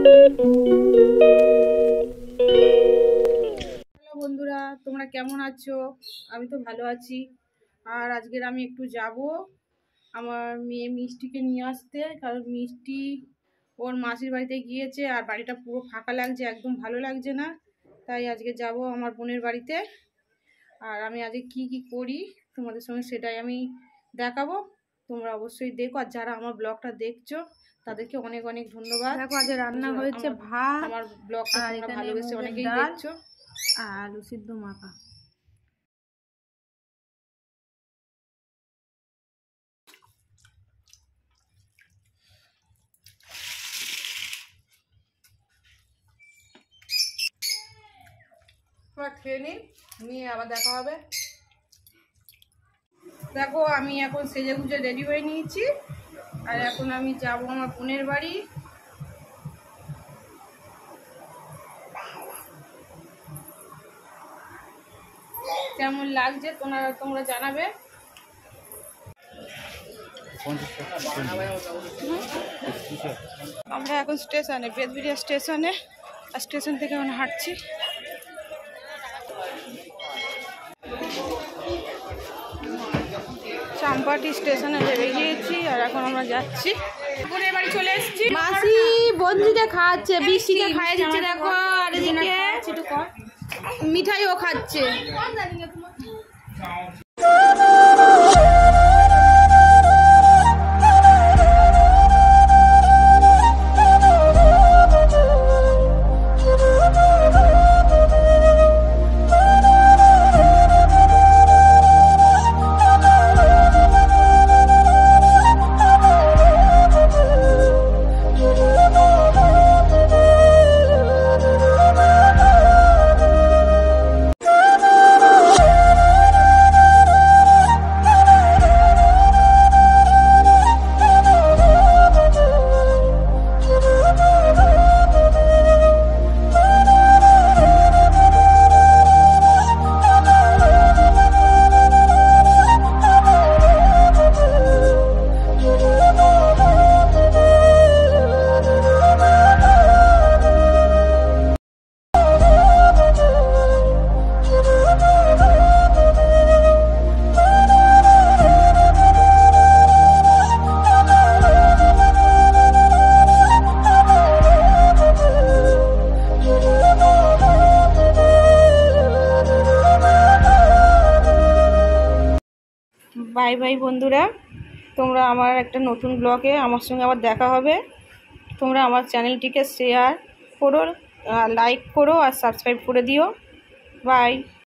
Hello বন্ধুরা, তোমরা কেমন আছো? আমি তো ভালো আছি। আর আজকের আমি একটু যাব আমার মেয়ে মিষ্টিকে নিয়ে আসতে, কারণ মিষ্টি ওর মাসির বাড়িতে গিয়েছে আর বাড়িটা পুরো ফাঁকা লাগছে, একদম ভালো লাগছে না। তাই আজকে যাব আমার বোনের বাড়িতে। আর আমি আজকে কি কি করি তোমাদের সঙ্গে সেটাই আমি দেখাবো। তোমরা অবশ্যই দেখো, আর যারা আমার ব্লগটা দেখছো তাদেরকে অনেক অনেক ধন্যবাদ। দেখো আজকে রান্না হয়েছে ভাত, আমার ব্লগটা তোমরা ভালোবেসে অনেকেই দেখছো। আর আলু সিদ্ধ মাখা। খেয়ে নিয়ে আবার দেখা হবে। দেখো আমি এখন সেজে গুজে রেডি হয়ে নিয়েছি, আর এখন আমি যাব আমার বোনের বাড়ি। কেমন লাগছে তোমরা জানাবে। আমরা এখন স্টেশনে, বেদবিরিয়া স্টেশনে, আর স্টেশন থেকে এখন হাঁটছি। চাম্পাটি স্টেশনে নেমে গিয়েছি, আর এখন আমরা যাচ্ছি বোনের বাড়ি চলে এসেছি। মাসি বন্ধুদের খাওয়াচ্ছে, বৃষ্টিকে খাইয়ে দিচ্ছে। দেখো আর এদিকে মিঠাইও খাচ্ছে। বাই বাই বন্ধুরা, তোমরা আমার একটা নতুন ব্লগে আমার সঙ্গে আবার দেখা হবে। তোমরা আমার চ্যানেলটিকে শেয়ার করো, লাইক করো আর সাবস্ক্রাইব করে দিও। বাই।